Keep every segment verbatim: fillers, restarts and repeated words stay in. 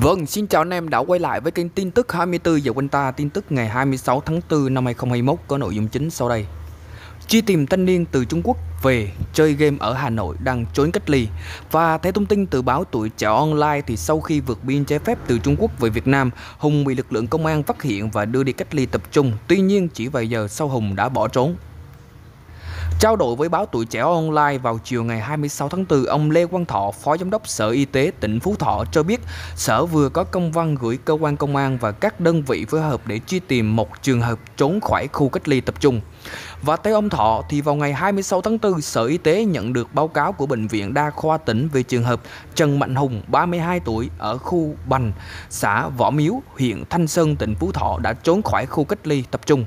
Vâng, xin chào anh em đã quay lại với kênh tin tức hai mươi tư giờ quanh ta. Tin tức ngày hai mươi sáu tháng tư năm hai nghìn không trăm hai mươi mốt có nội dung chính sau đây. Truy tìm thanh niên từ Trung Quốc về chơi game ở Hà Nội đang trốn cách ly. Và theo thông tin từ báo Tuổi Trẻ Online thì sau khi vượt biên trái phép từ Trung Quốc về Việt Nam, Hùng bị lực lượng công an phát hiện và đưa đi cách ly tập trung. Tuy nhiên chỉ vài giờ sau Hùng đã bỏ trốn. Trao đổi với báo Tuổi Trẻ Online vào chiều ngày hai mươi sáu tháng tư, ông Lê Quang Thọ, Phó Giám đốc Sở Y tế tỉnh Phú Thọ cho biết Sở vừa có công văn gửi cơ quan công an và các đơn vị phối hợp để truy tìm một trường hợp trốn khỏi khu cách ly tập trung. Và theo ông Thọ thì vào ngày hai mươi sáu tháng tư, Sở Y tế nhận được báo cáo của Bệnh viện Đa khoa tỉnh về trường hợp Trần Mạnh Hùng, ba mươi hai tuổi, ở khu Bành, xã Võ Miếu, huyện Thanh Sơn, tỉnh Phú Thọ đã trốn khỏi khu cách ly tập trung.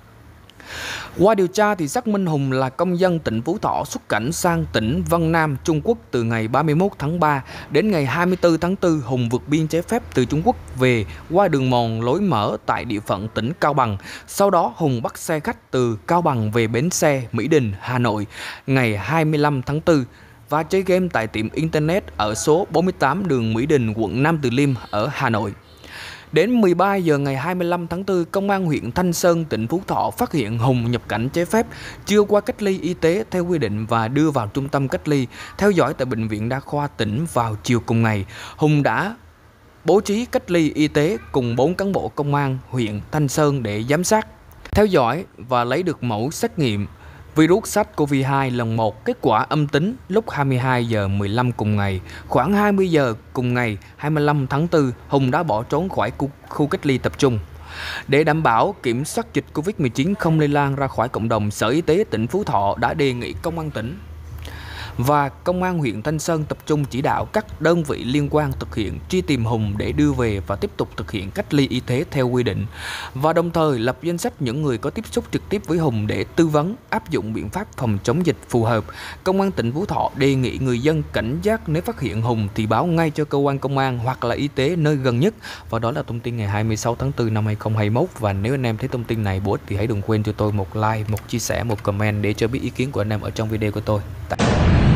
Qua điều tra thì xác minh Hùng là công dân tỉnh Phú Thọ xuất cảnh sang tỉnh Vân Nam, Trung Quốc từ ngày ba mươi mốt tháng ba đến ngày hai mươi tư tháng tư. Hùng vượt biên trái phép từ Trung Quốc về qua đường mòn lối mở tại địa phận tỉnh Cao Bằng. Sau đó Hùng bắt xe khách từ Cao Bằng về bến xe Mỹ Đình, Hà Nội ngày hai mươi lăm tháng tư và chơi game tại tiệm Internet ở số bốn mươi tám đường Mỹ Đình, quận Nam Từ Liêm ở Hà Nội. Đến mười ba giờ ngày hai mươi lăm tháng tư, Công an huyện Thanh Sơn, tỉnh Phú Thọ phát hiện Hùng nhập cảnh trái phép, chưa qua cách ly y tế theo quy định và đưa vào trung tâm cách ly, theo dõi tại Bệnh viện Đa khoa tỉnh. Vào chiều cùng ngày, Hùng đã bố trí cách ly y tế cùng bốn cán bộ công an huyện Thanh Sơn để giám sát, theo dõi và lấy được mẫu xét nghiệm virus SARS-xê o vê hai lần một, kết quả âm tính lúc hai mươi hai giờ mười lăm cùng ngày. Khoảng hai mươi giờ cùng ngày hai mươi lăm tháng tư, Hùng đã bỏ trốn khỏi khu, khu cách ly tập trung. Để đảm bảo kiểm soát dịch Covid mười chín không lây lan ra khỏi cộng đồng, Sở Y tế tỉnh Phú Thọ đã đề nghị Công an tỉnh và Công an huyện Thanh Sơn tập trung chỉ đạo các đơn vị liên quan thực hiện truy tìm Hùng để đưa về và tiếp tục thực hiện cách ly y tế theo quy định, và đồng thời lập danh sách những người có tiếp xúc trực tiếp với Hùng để tư vấn áp dụng biện pháp phòng chống dịch phù hợp. Công an tỉnh Phú Thọ đề nghị người dân cảnh giác, nếu phát hiện Hùng thì báo ngay cho cơ quan công an hoặc là y tế nơi gần nhất. Và đó là thông tin ngày hai mươi sáu tháng tư năm hai nghìn không trăm hai mươi mốt. Và nếu anh em thấy thông tin này bổ ích thì hãy đừng quên cho tôi một like, một chia sẻ, một comment để cho biết ý kiến của anh em ở trong video của tôi.